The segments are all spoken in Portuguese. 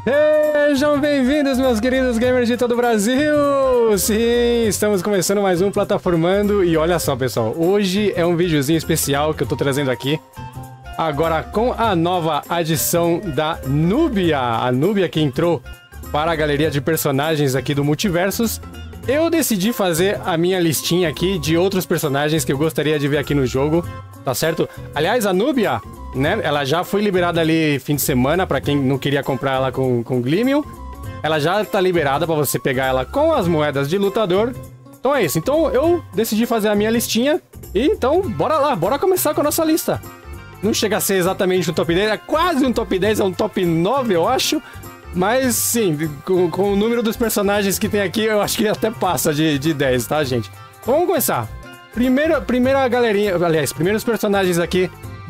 Sejam bem-vindos, meus queridos gamers de todo o Brasil! Sim, estamos começando mais um Plataformando e olha só, pessoal, hoje é um videozinho especial que eu tô trazendo aqui. Agora com a nova adição da Núbia, a Núbia que entrou para a galeria de personagens aqui do Multiversus. Eu decidi fazer a minha listinha aqui de outros personagens que eu gostaria de ver aqui no jogo, tá certo? Aliás, a Núbia, né, ela já foi liberada ali fim de semana, pra quem não queria comprar ela com Gleamium. Ela já tá liberada pra você pegar ela com as moedas de lutador. Então é isso, então eu decidi fazer a minha listinha. E então, bora lá, bora começar com a nossa lista. Não chega a ser exatamente um top 10, é quase um top 10, é um top 9, eu acho. Mas sim, com o número dos personagens que tem aqui, eu acho que até passa de 10, tá, gente? Então, vamos começar. Primeira galerinha, aliás, primeiros personagens aqui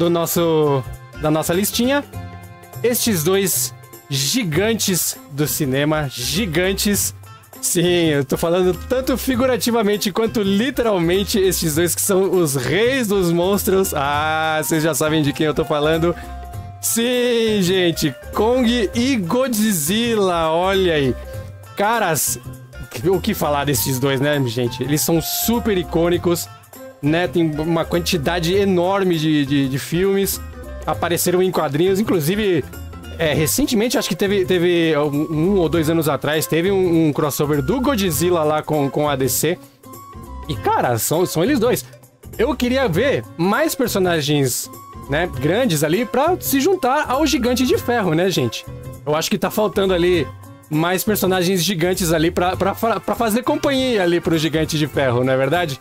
da nossa listinha. Estes dois gigantes do cinema, gigantes. Sim, eu tô falando tanto figurativamente quanto literalmente estes dois que são os reis dos monstros. Ah, vocês já sabem de quem eu tô falando. Sim, gente, Kong e Godzilla, olha aí. Caras, o que falar desses dois, né, gente? Eles são super icônicos, né? Tem uma quantidade enorme de filmes, apareceram em quadrinhos, inclusive, recentemente, acho que teve 1 ou 2 anos atrás, teve um crossover do Godzilla lá com a DC. E, cara, são eles dois. Eu queria ver mais personagens, né, grandes ali pra se juntar ao Gigante de Ferro, né, gente? Eu acho que tá faltando ali mais personagens gigantes ali pra fazer companhia ali pro Gigante de Ferro, não é verdade?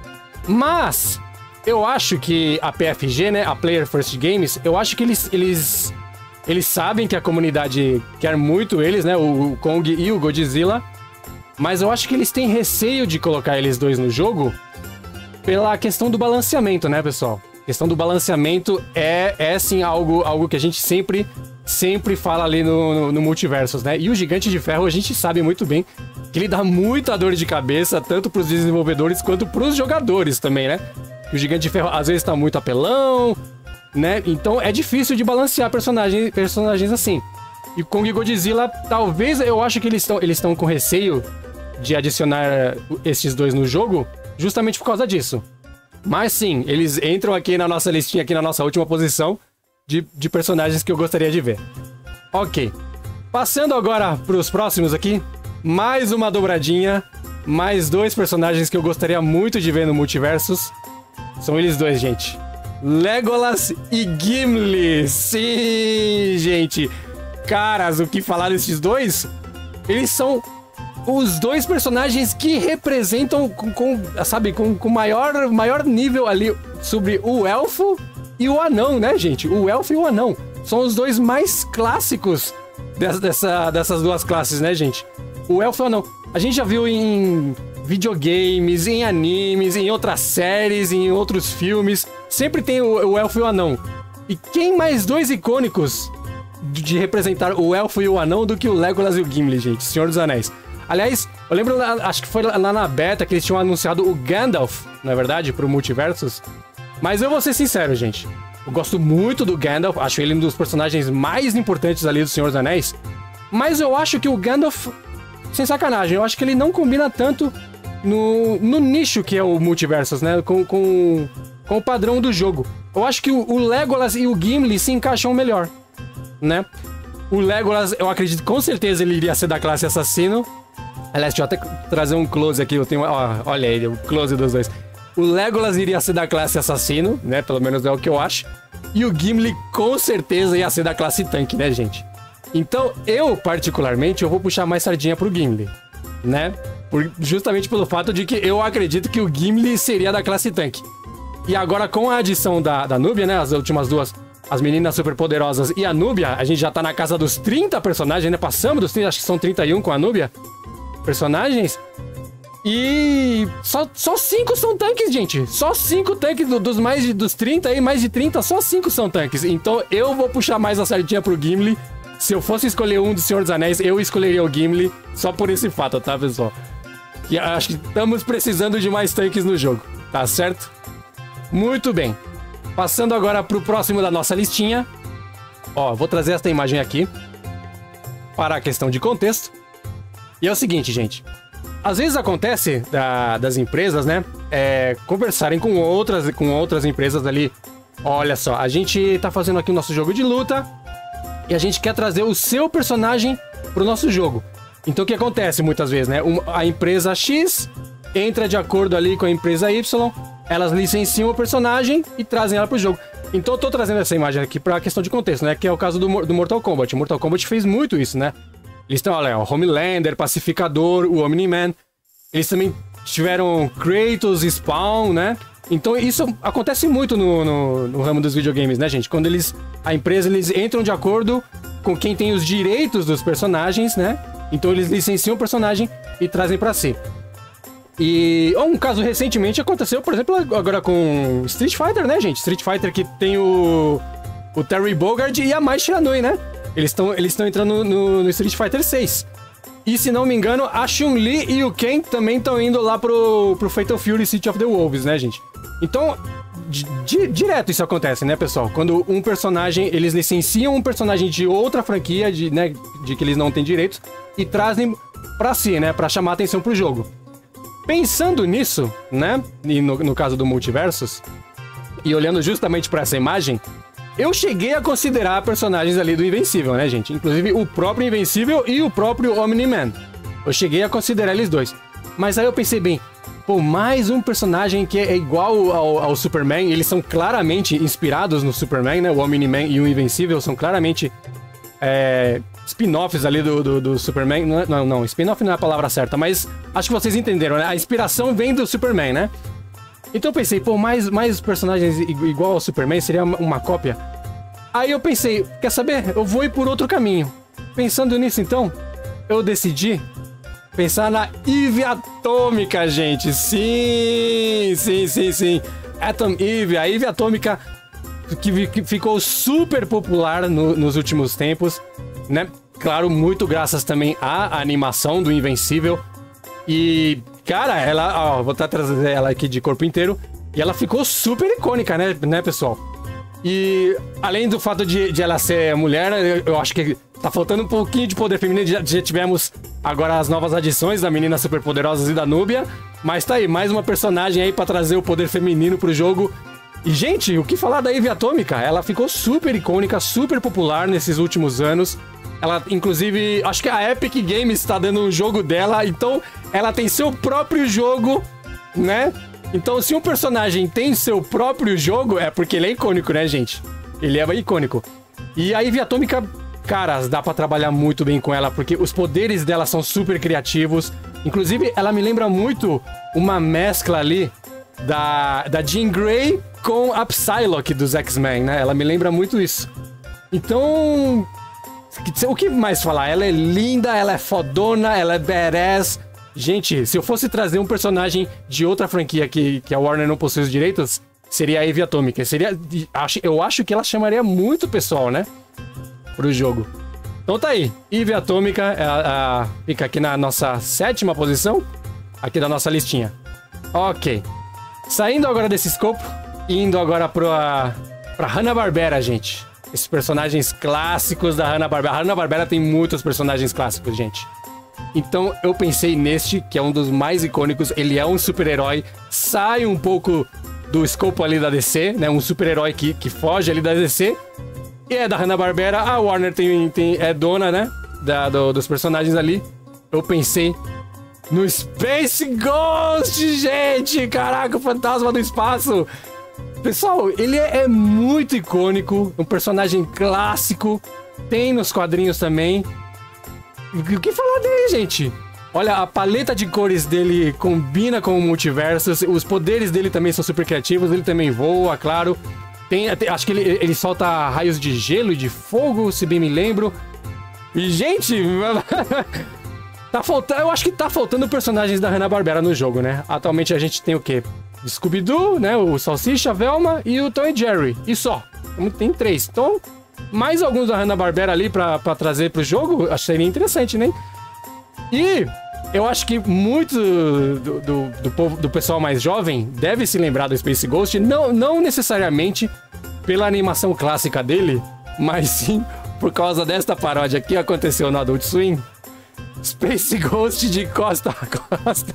Mas eu acho que a PFG, né, a Player First Games, eu acho que eles sabem que a comunidade quer muito eles, né, o Kong e o Godzilla, mas eu acho que eles têm receio de colocar eles dois no jogo pela questão do balanceamento, né, pessoal? A questão do balanceamento é sim algo que a gente sempre fala ali no Multiversus, né? E o Gigante de Ferro a gente sabe muito bem que ele dá muita dor de cabeça, tanto pros desenvolvedores quanto pros jogadores também, né? O Gigante de Ferro às vezes tá muito apelão, né? Então é difícil de balancear personagens assim. E Kong e Godzilla, talvez, eu acho que eles estão com receio de adicionar esses dois no jogo, justamente por causa disso. Mas sim, eles entram aqui na nossa listinha, aqui na nossa última posição de personagens que eu gostaria de ver. Ok. Passando agora pros próximos aqui, mais uma dobradinha, mais dois personagens que eu gostaria muito de ver no Multiversus. São eles dois, gente. Legolas e Gimli. Sim, gente. Caras, o que falar desses dois? Eles são os dois personagens que representam com maior nível ali sobre o elfo e o anão, né, gente? O elfo e o anão são os dois mais clássicos dessas duas classes, né, gente? O elfo e o anão. A gente já viu em videogames, em animes, em outras séries, em outros filmes. Sempre tem o elfo e o anão. E quem mais dois icônicos de representar o elfo e o anão do que o Legolas e o Gimli, gente? Senhor dos Anéis. Aliás, eu lembro, acho que foi lá na beta que eles tinham anunciado o Gandalf, na verdade, pro Multiversus. Mas eu vou ser sincero, gente. Eu gosto muito do Gandalf, acho ele um dos personagens mais importantes ali do Senhor dos Anéis. Mas eu acho que o Gandalf, sem sacanagem, eu acho que ele não combina tanto no nicho que é o Multiversus, né? Com o padrão do jogo. Eu acho que o Legolas e o Gimli se encaixam melhor, né? O Legolas, eu acredito que com certeza ele iria ser da classe assassino. Aliás, deixa eu até trazer um close aqui. Eu tenho, olha aí, o close dos dois. O Legolas iria ser da classe assassino, né? Pelo menos é o que eu acho. E o Gimli com certeza ia ser da classe tanque, né, gente? Então, eu, particularmente, eu vou puxar mais sardinha pro Gimli, né? Justamente pelo fato de que eu acredito que o Gimli seria da classe tanque. E agora, com a adição da Núbia, né? As últimas duas, as meninas superpoderosas e a Núbia, a gente já tá na casa dos 30 personagens, né? Passamos dos 30, acho que são 31 com a Núbia. Personagens. E só 5 são tanques, gente. Só 5 tanques dos 30 aí, mais de 30, só 5 são tanques. Então eu vou puxar mais a sardinha pro Gimli. Se eu fosse escolher um do Senhor dos Anéis, eu escolheria o Gimli. Só por esse fato, tá, pessoal? E acho que estamos precisando de mais tanques no jogo, tá certo? Muito bem. Passando agora pro próximo da nossa listinha. Ó, vou trazer esta imagem aqui. para a questão de contexto. E é o seguinte, gente. Às vezes acontece das empresas, né, conversarem com outras empresas ali. Olha só, a gente tá fazendo aqui o nosso jogo de luta e a gente quer trazer o seu personagem pro nosso jogo. Então o que acontece muitas vezes, né? A empresa X entra de acordo ali com a empresa Y, elas licenciam o personagem e trazem ela pro jogo. Então eu tô trazendo essa imagem aqui pra questão de contexto, né? Que é o caso do Mortal Kombat. O Mortal Kombat fez muito isso, né? Eles estão, olha, o Homelander, Pacificador, o Omni-Man. Eles também tiveram Kratos e Spawn, né? Então isso acontece muito no ramo dos videogames, né, gente? Quando a empresa, eles entram de acordo com quem tem os direitos dos personagens, né? Então eles licenciam o personagem e trazem pra si. E um caso recentemente aconteceu, por exemplo, agora com Street Fighter, né, gente? Street Fighter que tem o Terry Bogard e a Mai Shiranui, né? Eles estão entrando no Street Fighter 6. E se não me engano, a Chun-Li e o Ken também estão indo lá pro Fatal Fury City of the Wolves, né, gente? Então, direto isso acontece, né, pessoal? Quando um personagem, eles licenciam um personagem de outra franquia, né, de que eles não têm direitos, e trazem pra si, né, pra chamar atenção pro jogo. Pensando nisso, né, e no caso do Multiversus, e olhando justamente pra essa imagem, eu cheguei a considerar personagens ali do Invencível, né, gente? Inclusive o próprio Invencível e o próprio Omni-Man. Eu cheguei a considerar eles dois. Mas aí eu pensei bem, pô, mais um personagem que é igual ao Superman, eles são claramente inspirados no Superman, né? O Omni-Man e o Invencível são claramente spin-offs ali do Superman. Não, spin-off não é a palavra certa, mas acho que vocês entenderam, né? A inspiração vem do Superman, né? Então eu pensei, pô, mais personagens igual ao Superman seria uma cópia. Aí eu pensei, quer saber? Eu vou ir por outro caminho. Pensando nisso, então, eu decidi pensar na Eve Atômica, gente. Sim. Atom Eve, a Eve Atômica que ficou super popular nos últimos tempos, né? Claro, muito graças também à animação do Invencível. E, cara, ela... Ó, vou trazer ela aqui de corpo inteiro. E ela ficou super icônica, né, pessoal? E, além do fato de ela ser mulher, eu acho que tá faltando um pouquinho de poder feminino. Já tivemos agora as novas adições da Meninas Superpoderosas e da Núbia. Mas tá aí, mais uma personagem aí pra trazer o poder feminino pro jogo. E, gente, o que falar da Eve Atômica? Ela ficou super icônica, super popular nesses últimos anos. Ela, inclusive, acho que a Epic Games está dando um jogo dela, então ela tem seu próprio jogo, né? Então, se um personagem tem seu próprio jogo, é porque ele é icônico, né, gente? Ele é icônico. E a Eve Atômica, cara, dá pra trabalhar muito bem com ela, porque os poderes dela são super criativos. Inclusive, ela me lembra muito uma mescla ali da Jean Grey com a Psylocke dos X-Men, né? Ela me lembra muito isso. Então... o que mais falar? Ela é linda, ela é fodona, ela é badass. Gente, se eu fosse trazer um personagem de outra franquia que a Warner não possui os direitos, seria a Eve Atômica. Eu acho que ela chamaria muito pessoal, né? Pro jogo. Então tá aí. Eve Atômica fica aqui na nossa 7ª posição. Aqui da nossa listinha. Ok. Saindo agora desse escopo, indo agora pra Hanna-Barbera, gente. Esses personagens clássicos da Hanna-Barbera. A Hanna-Barbera tem muitos personagens clássicos, gente. Então eu pensei neste, que é um dos mais icônicos. Ele é um super-herói, sai um pouco do escopo ali da DC, né? Um super-herói que foge ali da DC. E é da Hanna-Barbera. A Warner é dona, né? Dos personagens ali. Eu pensei no Space Ghost, gente! Caraca, o fantasma do espaço! Pessoal, ele é muito icônico, um personagem clássico, tem nos quadrinhos também. O que falar dele, gente? Olha, a paleta de cores dele combina com o multiverso, os poderes dele também são super criativos, ele também voa, claro. Acho que ele solta raios de gelo e de fogo, se bem me lembro. E, gente... eu acho que tá faltando personagens da Hanna-Barbera no jogo, né? Atualmente a gente tem o quê? Scooby-Doo, né? O Salsicha, a Velma e o Tom e Jerry. E só. Tem 3. Então, mais alguns da Hanna-Barbera ali pra trazer pro jogo, acho que seria interessante, né? E eu acho que muito do pessoal mais jovem deve se lembrar do Space Ghost, não necessariamente pela animação clássica dele, mas sim por causa desta paródia que aconteceu no Adult Swim. Space Ghost de costa a costa.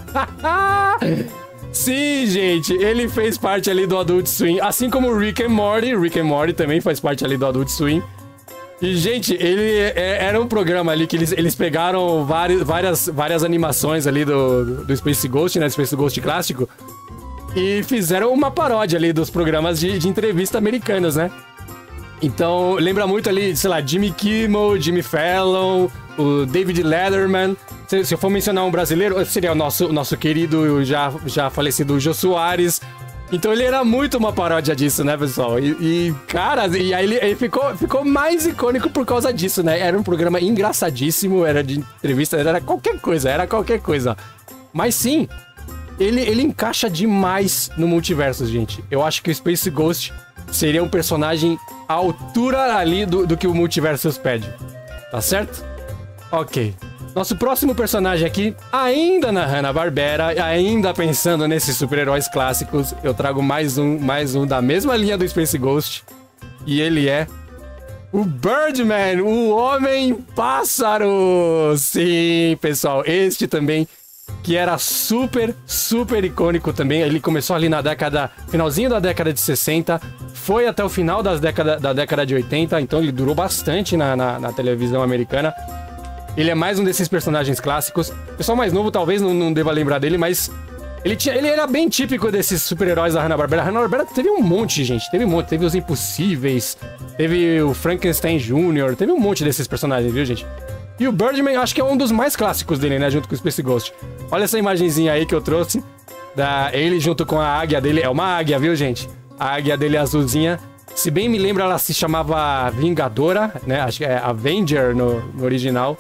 Sim, gente, ele fez parte ali do Adult Swim, assim como o Rick and Morty. Rick and Morty também faz parte ali do Adult Swim. E, gente, ele era um programa ali que eles pegaram várias animações ali do Space Ghost, né? Space Ghost clássico. E fizeram uma paródia ali dos programas de entrevista americanos, né? Então, lembra muito ali, sei lá, Jimmy Kimmel, Jimmy Fallon, o David Letterman. Se eu for mencionar um brasileiro, seria o nosso querido, já falecido Jô Soares. Então ele era muito uma paródia disso, né, pessoal? Cara, e aí ele ficou mais icônico por causa disso, né? Era um programa engraçadíssimo, era de entrevista, era qualquer coisa. Mas sim, ele encaixa demais no multiverso, gente. Eu acho que o Space Ghost seria um personagem à altura ali do que o multiverso pede. Tá certo? Ok. Nosso próximo personagem aqui, ainda na Hanna-Barbera, ainda pensando nesses super-heróis clássicos, eu trago mais um da mesma linha do Space Ghost. E ele é o Birdman, o Homem-Pássaro! Sim, pessoal, este também, que era super icônico também. Ele começou ali na finalzinho da década de 60, foi até o final da década de 80, então ele durou bastante na televisão americana. Ele é mais um desses personagens clássicos. O pessoal mais novo talvez não deva lembrar dele, mas ele era bem típico desses super-heróis da Hanna-Barbera. A Hanna-Barbera teve um monte, gente. Teve um monte. Teve os Impossíveis, teve o Frankenstein Jr., teve um monte desses personagens, viu, gente? E o Birdman, acho que é um dos mais clássicos dele, né? Junto com o Space Ghost. Olha essa imagenzinha aí que eu trouxe. Ele junto com a águia dele. É uma águia, viu, gente? A águia dele é azulzinha. Se bem me lembro, ela se chamava Vingadora, né? Acho que é Avenger no original.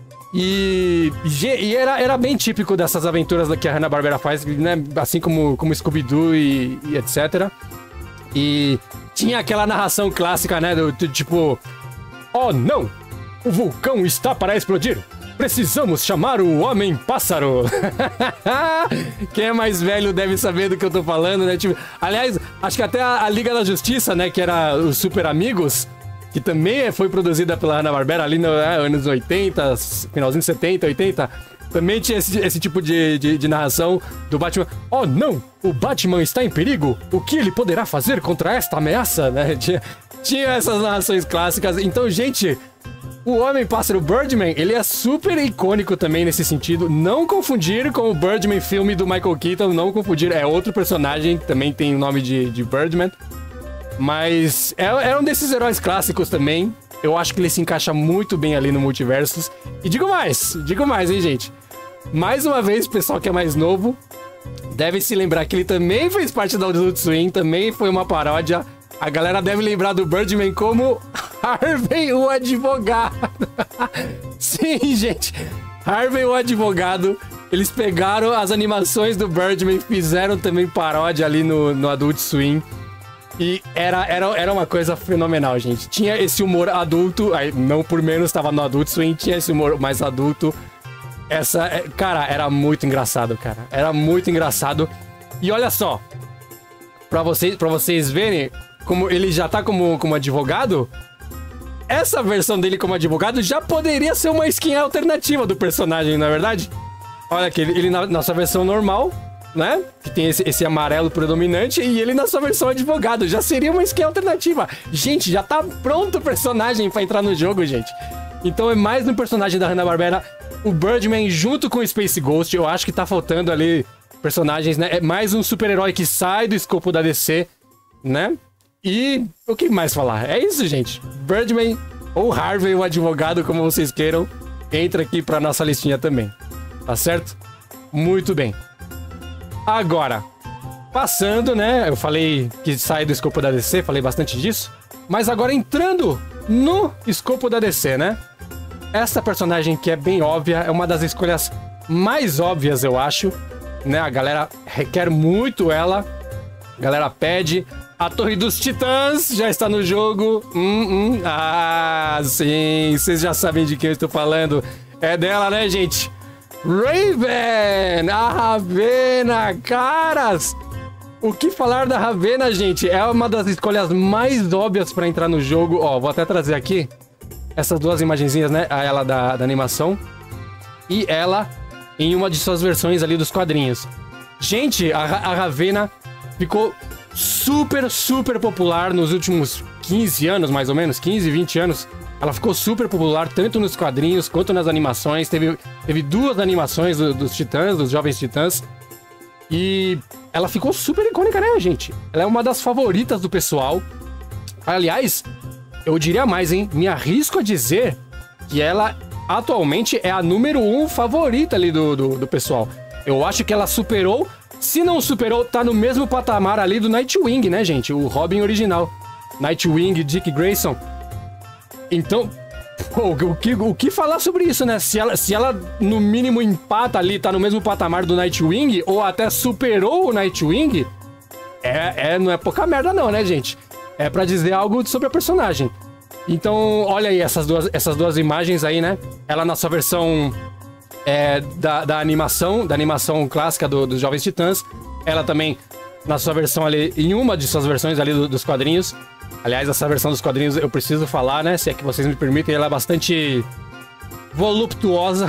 E era bem típico dessas aventuras que a Hanna-Barbera faz, né? Assim como Scooby-Doo e etc. E tinha aquela narração clássica, né? Do tipo... Oh, não! O vulcão está para explodir! Precisamos chamar o Homem-Pássaro! Quem é mais velho deve saber do que eu tô falando, né? Tipo, aliás, acho que até a Liga da Justiça, né? Que era os Super Amigos, que também foi produzida pela Hanna-Barbera ali nos anos 80, finalzinho de 70, 80. Também tinha esse tipo de narração do Batman. Oh, não! O Batman está em perigo! O que ele poderá fazer contra esta ameaça? Né? Tinha essas narrações clássicas. Então, gente... O Homem-Pássaro Birdman, ele é super icônico também nesse sentido. Não confundir com o Birdman filme do Michael Keaton, não confundir. É outro personagem, também tem o nome de Birdman. Mas é um desses heróis clássicos também. Eu acho que ele se encaixa muito bem ali no Multiversus. E digo mais, hein, gente? Mais uma vez, o pessoal que é mais novo deve se lembrar que ele também fez parte da Adult Swim, também foi uma paródia. A galera deve lembrar do Birdman como Harvey, o advogado. Sim, gente. Harvey, o advogado. Eles pegaram as animações do Birdman, fizeram também paródia ali no Adult Swim. E era uma coisa fenomenal, gente. Tinha esse humor adulto, aí não por menos estava no Adult Swim, tinha esse humor mais adulto. Cara, era muito engraçado, cara. Era muito engraçado. E olha só, pra vocês verem como ele já tá como advogado, essa versão dele como advogado já poderia ser uma skin alternativa do personagem, não é verdade? Olha aqui, ele na sua versão normal, né? Que tem esse amarelo predominante, e ele na sua versão advogado. Já seria uma skin alternativa. Gente, já tá pronto o personagem pra entrar no jogo, gente. Então é mais um personagem da Hanna-Barbera. O Birdman junto com o Space Ghost. Eu acho que tá faltando ali personagens, né? É mais um super-herói que sai do escopo da DC, né? E o que mais falar? É isso, gente. Birdman ou Harvey, o advogado, como vocês queiram, entra aqui pra nossa listinha também. Tá certo? Muito bem. Agora, passando, né? Eu falei que sai do escopo da DC, falei bastante disso. Mas agora entrando no escopo da DC, né? Essa personagem que é bem óbvia, é uma das escolhas mais óbvias, eu acho. Né? A galera requer muito ela. A galera pede. A Torre dos Titãs já está no jogo. Ah, sim. Vocês já sabem de quem eu estou falando. É dela, né, gente? Raven! A Ravena! Caras! O que falar da Ravena, gente? É uma das escolhas mais óbvias para entrar no jogo. Ó, vou até trazer aqui essas duas imagenzinhas, né? Ela da animação e ela em uma de suas versões ali dos quadrinhos. Gente, a Ravena ficou super, super popular nos últimos 15 anos, mais ou menos, 15, 20 anos. Ela ficou super popular, tanto nos quadrinhos quanto nas animações. Teve duas animações dos Titãs, dos Jovens Titãs. E ela ficou super icônica, né, gente? Ela é uma das favoritas do pessoal. Aliás, eu diria mais, hein? Me arrisco a dizer que ela atualmente é a número 1 favorita ali do pessoal. Eu acho que ela superou, se não superou, tá no mesmo patamar ali do Nightwing, né, gente? O Robin original. Nightwing, Dick Grayson. Então, pô, o que falar sobre isso, né? Se ela no mínimo empata ali, tá no mesmo patamar do Nightwing, ou até superou o Nightwing, não é pouca merda não, né, gente? É pra dizer algo sobre a personagem. Então, olha aí essas duas imagens aí, né? Ela na sua versão da animação clássica dos Jovens Titãs. Ela também na sua versão ali, em uma de suas versões ali dos quadrinhos. Aliás, essa versão dos quadrinhos eu preciso falar, né? Se é que vocês me permitem, ela é bastante voluptuosa.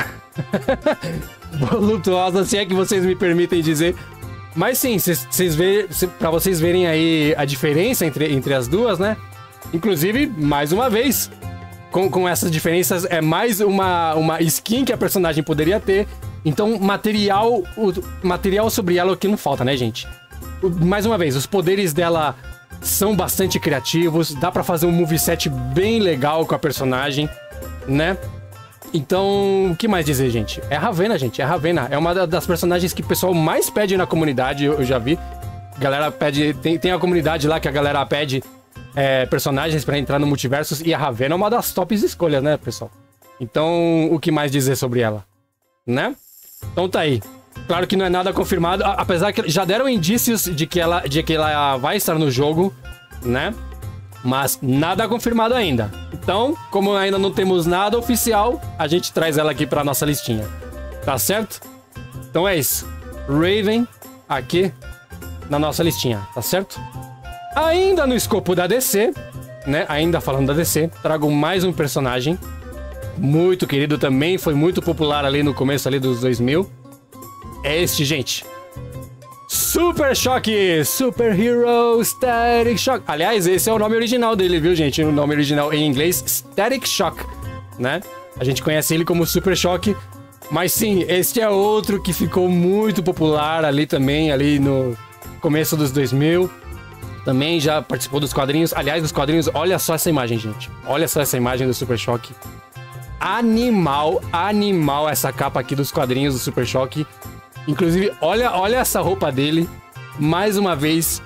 Voluptuosa, se é que vocês me permitem dizer. Mas sim, pra vocês verem aí a diferença entre as duas, né? Inclusive, mais uma vez, com essas diferenças, é mais uma skin que a personagem poderia ter. Então, material sobre ela é o que não falta, né, gente? Mais uma vez, os poderes dela são bastante criativos. Dá pra fazer um moveset bem legal com a personagem, né? Então, o que mais dizer, gente? É a Ravena, gente. É a Ravena. É uma das personagens que o pessoal mais pede na comunidade, eu já vi. A galera pede... Tem a comunidade lá que a galera pede personagens pra entrar no Multiversus. E a Ravena é uma das tops escolhas, né, pessoal? Então, o que mais dizer sobre ela? Né? Então tá aí. Claro que não é nada confirmado. Apesar que já deram indícios de que ela vai estar no jogo, né? Mas nada confirmado ainda. Então, como ainda não temos nada oficial, a gente traz ela aqui pra nossa listinha. Tá certo? Então é isso. Raven aqui na nossa listinha, tá certo? Ainda no escopo da DC, né? Ainda falando da DC, trago mais um personagem muito querido também, foi muito popular ali no começo ali dos 2000. É este, gente. Super Choque! Super Hero Static Shock. Aliás, esse é o nome original dele, viu, gente? O nome original em inglês, Static Shock, né? A gente conhece ele como Super Choque. Mas sim, este é outro que ficou muito popular ali também, ali no começo dos 2000. Também já participou dos quadrinhos. Aliás, dos quadrinhos, olha só essa imagem, gente. Olha só essa imagem do Super Choque. Animal essa capa aqui dos quadrinhos do Super Choque. Inclusive, olha essa roupa dele. Mais uma vez,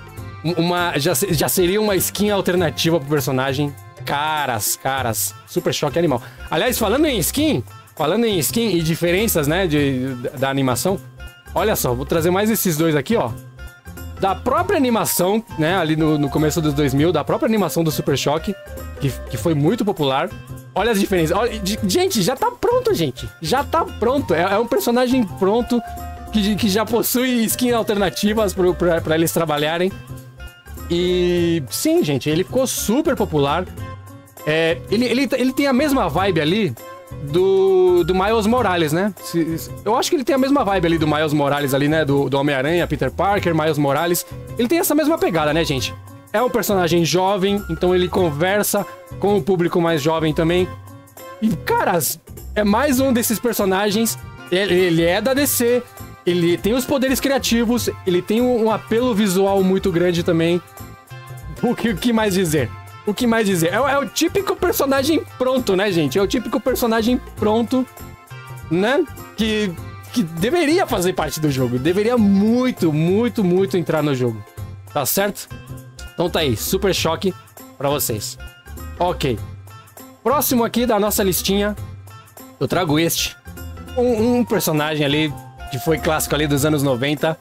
já seria uma skin alternativa pro personagem. Caras. Super Choque animal. Aliás, falando em skin e diferenças, né, da animação. Olha só, vou trazer mais esses dois aqui, ó. Da própria animação, né, ali no começo dos 2000, da própria animação do Super Choque, que foi muito popular. Olha as diferenças. Olha, gente, já tá pronto, gente. Já tá pronto. É um personagem pronto que já possui skins alternativas pra eles trabalharem. E sim, gente, ele ficou super popular. Ele tem a mesma vibe ali do Miles Morales, né? Eu acho que ele tem a mesma vibe ali do Miles Morales ali, né? Do Homem-Aranha, Peter Parker, Miles Morales. Ele tem essa mesma pegada, né, gente? É um personagem jovem, então ele conversa com o público mais jovem também. E, caras, é mais um desses personagens. Ele é da DC, ele tem os poderes criativos, ele tem um apelo visual muito grande também. O que mais dizer? O que mais dizer? É o típico personagem pronto, né, gente? É o típico personagem pronto, né? Que deveria fazer parte do jogo. Deveria muito entrar no jogo. Tá certo? Então tá aí, Super Choque pra vocês. Ok. Próximo aqui da nossa listinha, eu trago este. Um personagem ali que foi clássico ali dos anos 90.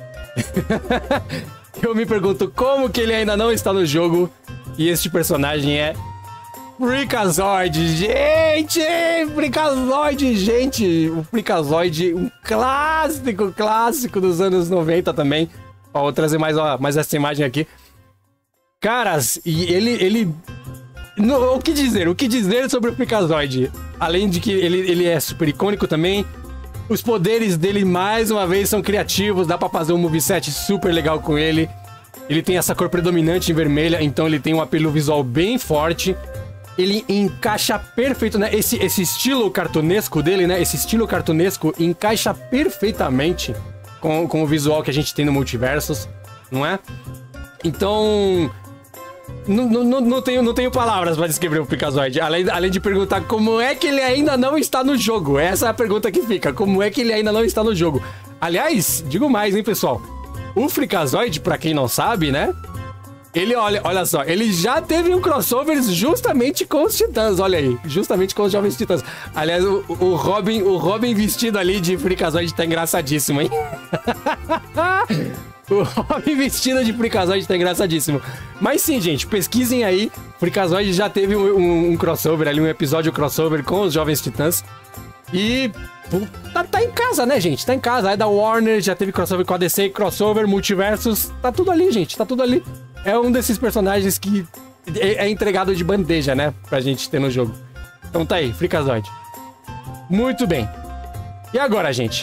Eu me pergunto como que ele ainda não está no jogo. E este personagem é Freakazoid. Gente! Freakazoid, gente! O Freakazoid, um clássico dos anos 90 também. Ó, vou trazer mais essa imagem aqui. Caras, e O que dizer? O que dizer sobre o Freakazoid? Além de que ele é super icônico também. Os poderes dele, mais uma vez, são criativos. Dá pra fazer um moveset super legal com ele. Ele tem essa cor predominante em vermelha, então ele tem um apelo visual bem forte. Ele encaixa perfeito, né? Esse estilo cartunesco dele, né? Esse estilo cartunesco encaixa perfeitamente com o visual que a gente tem no Multiversus, não é? Então... Não tenho palavras para descrever o Freakazoid, além de perguntar como é que ele ainda não está no jogo. Essa é a pergunta que fica, como é que ele ainda não está no jogo. Aliás, digo mais, hein, pessoal. O Freakazoid, pra quem não sabe, né? Ele, olha só, ele já teve um crossover justamente com os Titãs, olha aí. Justamente com os Jovens Titãs. Aliás, o Robin vestido ali de Freakazoid tá engraçadíssimo, hein? O Robin vestido de Freakazoid tá engraçadíssimo. Mas sim, gente, pesquisem aí. Freakazoid já teve um crossover ali, um episódio crossover com os Jovens Titãs. E tá em casa, né, gente? Tá em casa. Aí da Warner já teve crossover com a DC, crossover, Multiversus. Tá tudo ali, gente. Tá tudo ali. É um desses personagens que é entregado de bandeja, né? Pra gente ter no jogo. Então tá aí, Freakazoid. Muito bem. E agora, gente?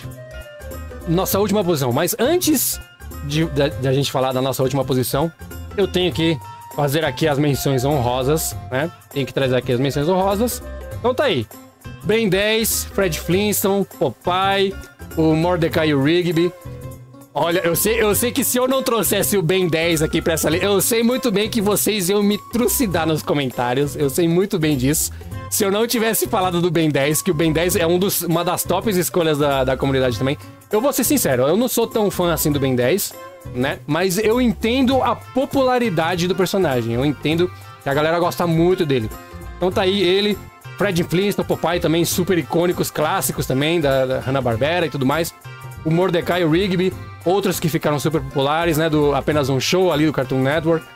Nossa última posição. Mas antes de a gente falar da nossa última posição, eu tenho que fazer aqui as menções honrosas, né? Tenho que trazer aqui as menções honrosas. Então tá aí. Ben 10, Fred Flintstone, Popeye, o Mordecai e o Rigby. Olha, eu sei que se eu não trouxesse o Ben 10 aqui pra essa lista, eu sei muito bem que vocês iam me trucidar nos comentários. Eu sei muito bem disso. Se eu não tivesse falado do Ben 10, que o Ben 10 é uma das tops escolhas da comunidade também. Eu vou ser sincero, eu não sou tão fã assim do Ben 10, né? Mas eu entendo a popularidade do personagem. Eu entendo que a galera gosta muito dele. Então tá aí ele, Fred Flintstone, Popeye também, super icônicos, clássicos também, da Hanna-Barbera e tudo mais. O Mordecai e o Rigby, outros que ficaram super populares, né? Do Apenas um Show ali do Cartoon Network.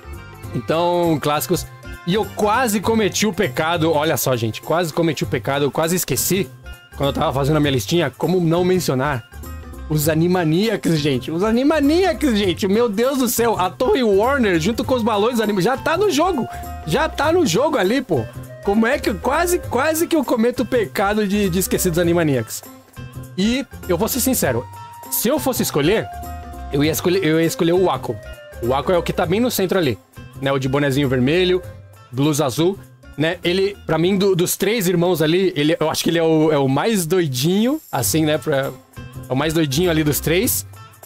Então, clássicos. E eu quase cometi o pecado, olha só, gente, quase cometi o pecado, eu quase esqueci, quando eu tava fazendo a minha listinha, como não mencionar os Animaniacs, gente. Os Animaniacs, gente, meu Deus do céu, a Torre Warner junto com os balões já tá no jogo. Já tá no jogo ali, pô. Como é que quase que eu cometo o pecado de esquecer dos Animaniacs. E eu vou ser sincero, se eu fosse escolher, eu ia escolher o Wakko. O Wakko é o que tá bem no centro ali, né? O de bonezinho vermelho, blusa azul, né? Ele, pra mim, dos três irmãos ali, eu acho que ele é o mais doidinho, assim, né? É o mais doidinho ali dos três.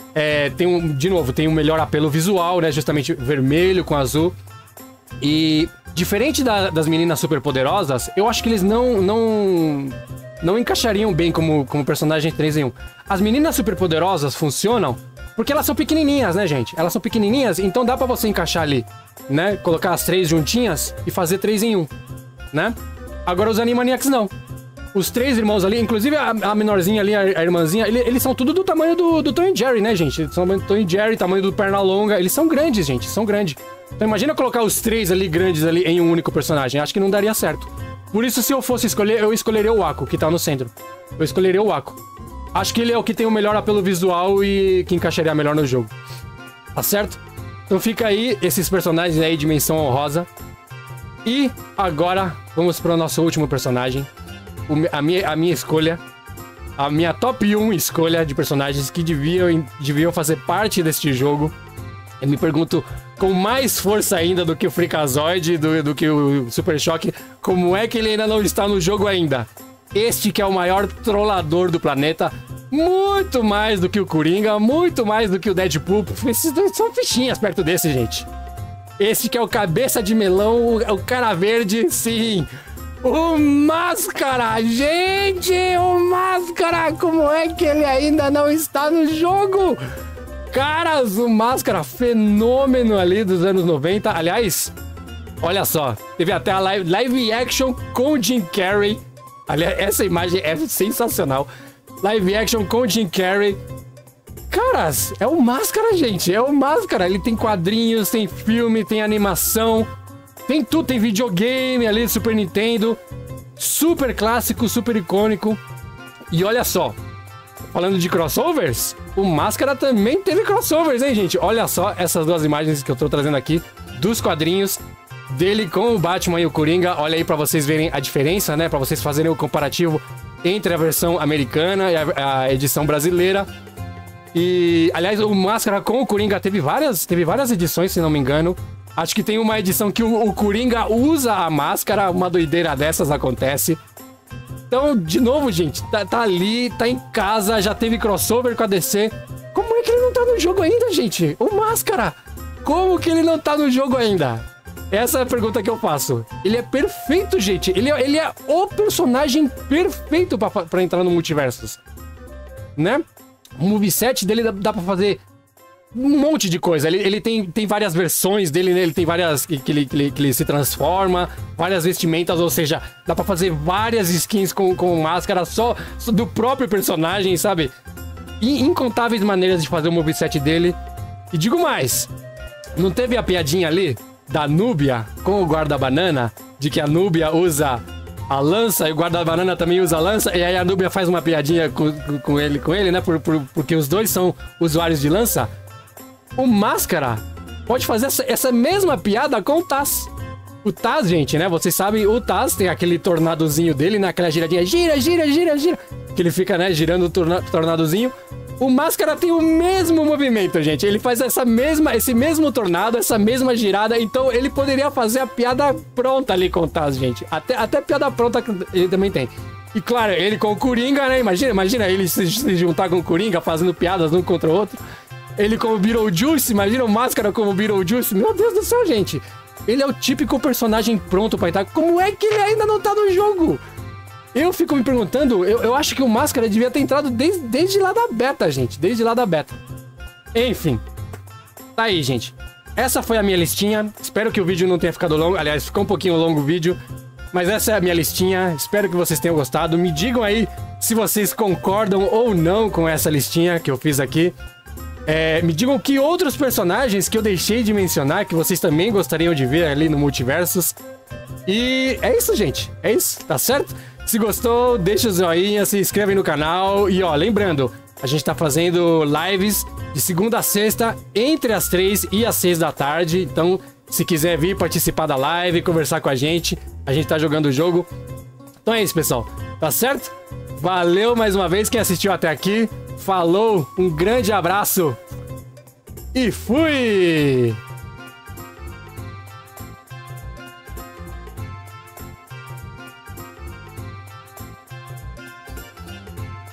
De novo, tem um melhor apelo visual, né? Justamente vermelho com azul. E diferente das meninas super poderosas, eu acho que eles não encaixariam bem como personagem 3 em 1. As meninas super poderosas funcionam porque elas são pequenininhas, né, gente? Elas são pequenininhas, então dá pra você encaixar ali, né? Colocar as três juntinhas e fazer 3 em 1, né? Agora os Animaniacs não. Os três irmãos ali, inclusive a menorzinha ali, a irmãzinha, eles são tudo do tamanho do Tom e Jerry, né, gente? Eles são do Tom e Jerry, tamanho do Pernalonga. Eles são grandes, gente, são grandes. Então imagina colocar os três ali grandes ali em um único personagem. Acho que não daria certo. Por isso, se eu fosse escolher, eu escolheria o Wakko, que tá no centro. Eu escolheria o Wakko. Acho que ele é o que tem o melhor apelo visual e que encaixaria melhor no jogo. Tá certo? Então fica aí esses personagens aí de menção honrosa. E agora, vamos para o nosso último personagem. A minha escolha. A minha top 1 escolha de personagens que deviam fazer parte deste jogo. Eu me pergunto, com mais força ainda do que o Freakazoid, do que o Super Choque, como é que ele ainda não está no jogo ainda? Este que é o maior trollador do planeta, muito mais do que o Coringa, muito mais do que o Deadpool. Esses dois são fichinhas perto desse, gente. Este que é o cabeça de melão, o cara verde, sim. O Máscara, gente, o Máscara, como é que ele ainda não está no jogo? Caras, o Máscara, fenômeno ali dos anos 90. Aliás, olha só, teve até a live action com o Jim Carrey. Aliás, essa imagem é sensacional. Live action com o Jim Carrey. Caras, é o Máscara, gente, é o Máscara. Ele tem quadrinhos, tem filme, tem animação, tem tudo, tem videogame ali, Super Nintendo. Super clássico, super icônico. E olha só, falando de crossovers, o Máscara também teve crossovers, hein, gente? Olha só essas duas imagens que eu tô trazendo aqui dos quadrinhos. dele com o Batman e o Coringa. Olha aí pra vocês verem a diferença, né? Pra vocês fazerem o comparativo entre a versão americana e a edição brasileira. E, aliás, o Máscara com o Coringa teve várias edições, se não me engano. Acho que tem uma edição que o Coringa usa a máscara, uma doideira dessas acontece. Então, de novo, gente, tá ali, tá em casa, já teve crossover com a DC. Como é que ele não tá no jogo ainda, gente? O Máscara! Como que ele não tá no jogo ainda? Essa é a pergunta que eu faço. Ele é perfeito, gente. Ele é o personagem perfeito pra entrar no Multiversus. Né? O moveset dele dá pra fazer um monte de coisa. Ele tem várias versões dele, né? Ele tem várias... Que ele se transforma. Várias vestimentas, ou seja... Dá pra fazer várias skins com máscara só do próprio personagem, sabe? E incontáveis maneiras de fazer o moveset dele. E digo mais... Não teve a piadinha ali da Núbia com o guarda-banana? De que a Núbia usa a lança e o guarda-banana também usa a lança. E aí a Núbia faz uma piadinha com ele, né? Porque os dois são usuários de lança. O Máscara pode fazer essa mesma piada com o Taz. O Taz, gente, né? Vocês sabem, o Taz tem aquele tornadozinho dele, né? Aquela giradinha, gira. Que ele fica, né, girando o tornadozinho. O Máscara tem o mesmo movimento, gente. Ele faz esse mesmo tornado, essa mesma girada. Então ele poderia fazer a piada pronta ali com o Taz, gente. Até piada pronta ele também tem. E claro, ele com o Coringa, né? Imagina ele se juntar com o Coringa, fazendo piadas um contra o outro. Ele como Beetlejuice, imagina o Máscara como Beetlejuice. Meu Deus do céu, gente. Ele é o típico personagem pronto pra entrar. Como é que ele ainda não tá no jogo? Eu fico me perguntando, eu acho que o Máscara devia ter entrado desde lá da beta, gente. Desde lá da beta. Enfim. Tá aí, gente. Essa foi a minha listinha. Espero que o vídeo não tenha ficado longo. Aliás, ficou um pouquinho longo o vídeo. Mas essa é a minha listinha. Espero que vocês tenham gostado. Me digam aí se vocês concordam ou não com essa listinha que eu fiz aqui. Me digam que outros personagens que eu deixei de mencionar, que vocês também gostariam de ver ali no Multiversus. E é isso, gente. É isso, tá certo? Se gostou, deixa o joinha, se inscreve no canal. E ó, lembrando, a gente tá fazendo lives de segunda a sexta, entre as 3 e as 6 da tarde. Então, se quiser vir participar da live, conversar com a gente tá jogando o jogo. Então é isso, pessoal. Tá certo? Valeu mais uma vez quem assistiu até aqui. Falou, um grande abraço. E fui!